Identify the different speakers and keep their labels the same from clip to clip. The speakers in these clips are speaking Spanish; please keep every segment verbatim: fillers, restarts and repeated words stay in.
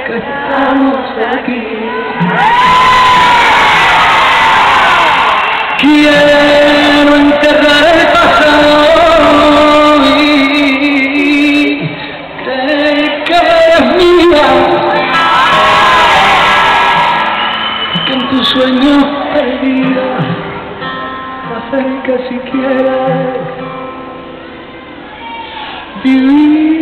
Speaker 1: que estamos aquí. Quiero enterrar el pasado y creer que eres mía, que en tus sueños perdida me acerca si quieres vivir.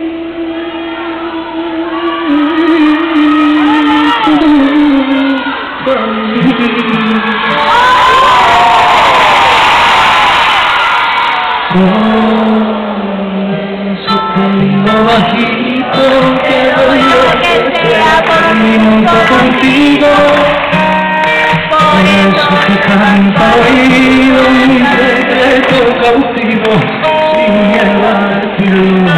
Speaker 1: Eso te digo bajito, quiero yo que sea por mí nunca contigo. Por eso te canto oído mi secreto cautivo, sin miedo a decirlo.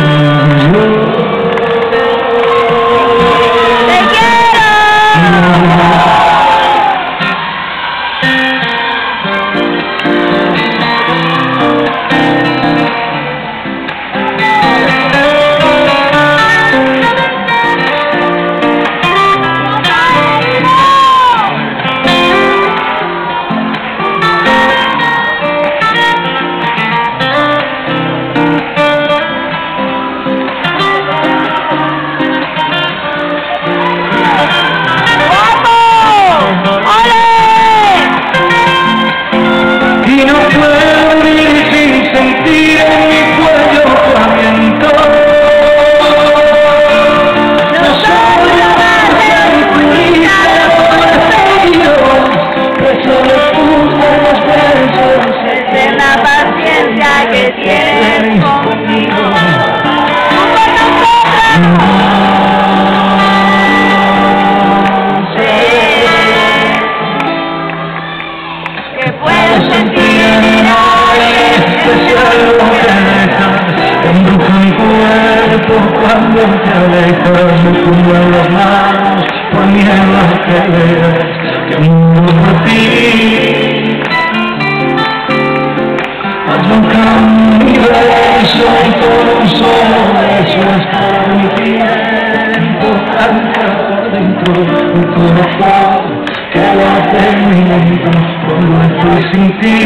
Speaker 2: Que tienes conmigo, sé que puedes sentir en mi aire especial lo que dejas, embruja mi cuerpo cuando te alejas, me tumbo en las manos por miedo a que veas que muero por ti. Nunca mi beso y por un solo beso es por mi tiempo, canta por dentro mi corazón que late en mi mente cuando estoy sin ti.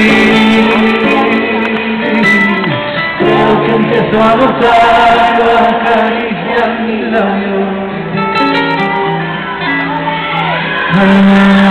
Speaker 2: Creo que empiezo a notar la caricia en mis labios.